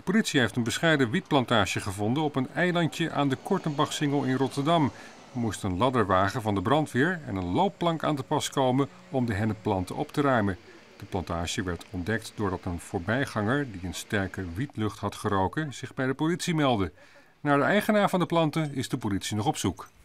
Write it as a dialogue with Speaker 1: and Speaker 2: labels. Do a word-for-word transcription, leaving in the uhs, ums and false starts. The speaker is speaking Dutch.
Speaker 1: De politie heeft een bescheiden wietplantage gevonden op een eilandje aan de Kortenbachsingel in Rotterdam. Er moest een ladderwagen van de brandweer en een loopplank aan te pas komen om de hennepplanten op te ruimen. De plantage werd ontdekt doordat een voorbijganger die een sterke wietlucht had geroken zich bij de politie meldde. Naar de eigenaar van de planten is de politie nog op zoek.